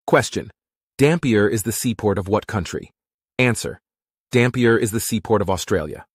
Question. Dampier is the seaport of what country? Answer. Dampier is the seaport of Australia.